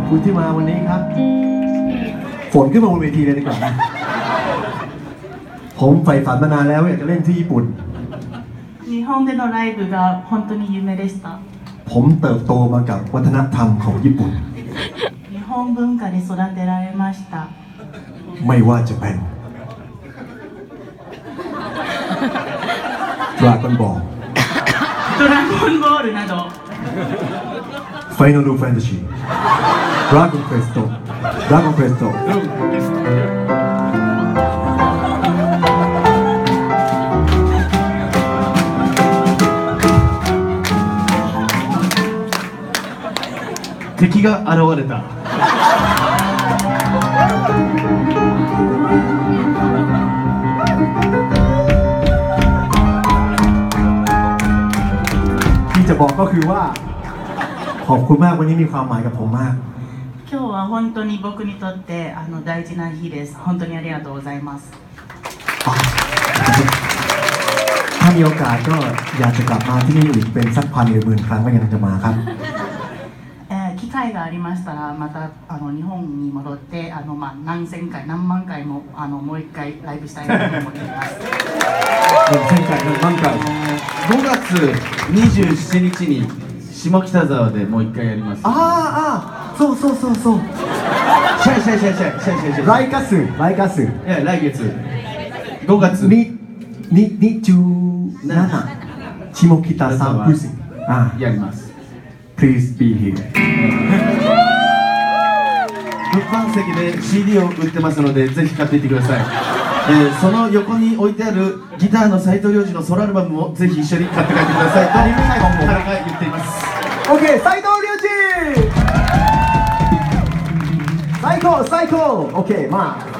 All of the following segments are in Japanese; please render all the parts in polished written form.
คุณที่มาวันนี้ครับฝนขึ้นมาบนเวทีเลยดีกว่านะผมใฝ่ฝันมานานแล้วอยากจะเล่นที่ญี่ปุ่น日本でのライブが本当に夢でしたผมเติบโตมากับวัฒนธรรมของญี่ปุ่น日本文化で育てられましたไม่ว่าจะเป็นดราก้อนบอลドラゴンボールなどファイナルファンタジードラゴンクエストドラゴンクエスト敵が現れたที่จะบอกก็คือว่าขอบคุณมากวันนี้มีความหมายกับผมมาก今日は本当に僕にとって大事な日です本当にありがとうございますถ้ามีโอกาสก็อยากจะกลับมาที่นี่อีกเป็นสักพันหรือหมื่นครั้งก็ยังจะมาครับ機会がありましたらまた日本に戻って何千回何万回ももう一回ライブしたいなと思っています何千回何万回 5月27日に下北沢でもう一回やりますそうシャイライカスいや来月5月 27下北沢フジやります Please be here 物販席で CD を売ってますのでぜひ買っていってください、その横に置いてあるギターの斉藤良二のソロアルバムもぜひ一緒に買って帰ってくださいと彼が言っています OK 斉藤良二最高 OK まあ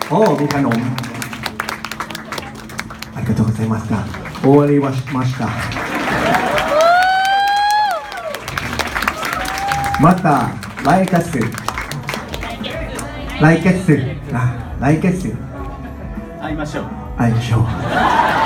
โอ้มีขนมありがとうございました終わりましたまた来月会いましょう会いましょう